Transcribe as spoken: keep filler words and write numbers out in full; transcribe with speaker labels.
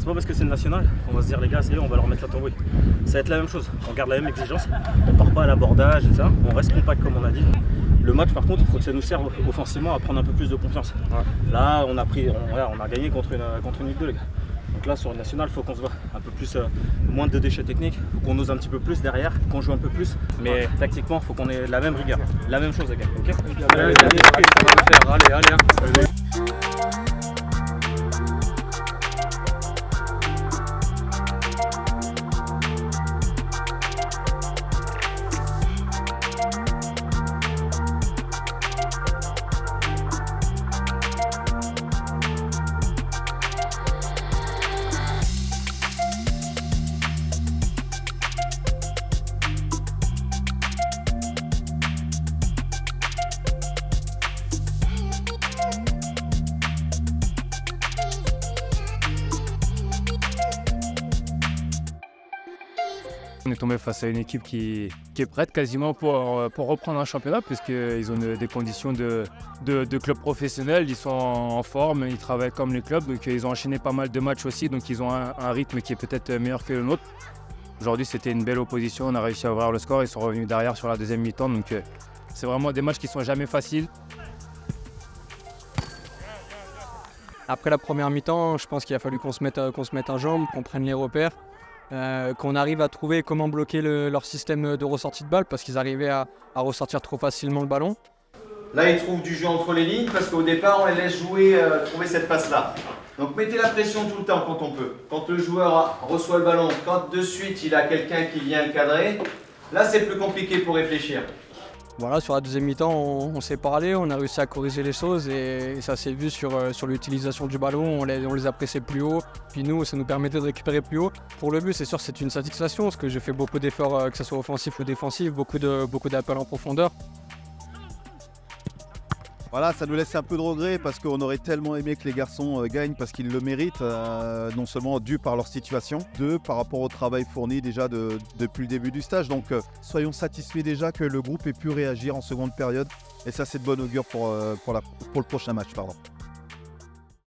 Speaker 1: C'est pas parce que c'est le national, on va se dire les gars, c'est on va leur mettre la tambouille. Ça va être la même chose, on garde la même exigence, on part pas à l'abordage et ça, on reste compact comme on a dit. Le match par contre, il faut que ça nous serve offensivement à prendre un peu plus de confiance. Ouais. Là, on a pris, on, voilà, on a gagné contre une, contre une Ligue deux les gars. Donc là sur le national, il faut qu'on se voit un peu plus, euh, moins de déchets techniques, il faut qu'on ose un petit peu plus derrière, qu'on joue un peu plus. Mais ouais. Tactiquement, il faut qu'on ait la même rigueur, la même chose les gars. Okay, allez, allez, allez, allez, allez, allez, allez.
Speaker 2: On est tombé face à une équipe qui, qui est prête quasiment pour, pour reprendre un championnat puisqu'ils ont des conditions de, de, de club professionnel, ils sont en forme, ils travaillent comme les clubs, donc ils ont enchaîné pas mal de matchs aussi, donc ils ont un, un rythme qui est peut-être meilleur que le nôtre. Aujourd'hui c'était une belle opposition, on a réussi à ouvrir le score, ils sont revenus derrière sur la deuxième mi-temps, donc c'est vraiment des matchs qui sont jamais faciles.
Speaker 3: Après la première mi-temps, je pense qu'il a fallu qu'on se mette, qu'on se mette en jambes, qu'on prenne les repères. Euh, qu'on arrive à trouver comment bloquer le, leur système de ressortie de balle parce qu'ils arrivaient à, à ressortir trop facilement le ballon.
Speaker 4: Là, ils trouvent du jeu entre les lignes parce qu'au départ, on les laisse jouer, euh, trouver cette passe-là. Donc, mettez la pression tout le temps quand on peut. Quand le joueur reçoit le ballon, quand de suite, il a quelqu'un qui vient le cadrer, là, c'est plus compliqué pour réfléchir.
Speaker 3: Voilà, sur la deuxième mi-temps, on, on s'est parlé, on a réussi à corriger les choses et, et ça s'est vu sur, euh, sur l'utilisation du ballon, on les, on les a pressés plus haut, puis nous, ça nous permettait de récupérer plus haut. Pour le but, c'est sûr, c'est une satisfaction parce que j'ai fait beaucoup d'efforts, euh, que ce soit offensif ou défensif, beaucoup de, beaucoup d'appels en profondeur.
Speaker 5: Voilà, ça nous laisse un peu de regret parce qu'on aurait tellement aimé que les garçons euh, gagnent parce qu'ils le méritent, euh, non seulement dû par leur situation, deux par rapport au travail fourni déjà de, depuis le début du stage. Donc euh, soyons satisfaits déjà que le groupe ait pu réagir en seconde période et ça c'est de bon augure pour, euh, pour, la, pour le prochain match. Pardon.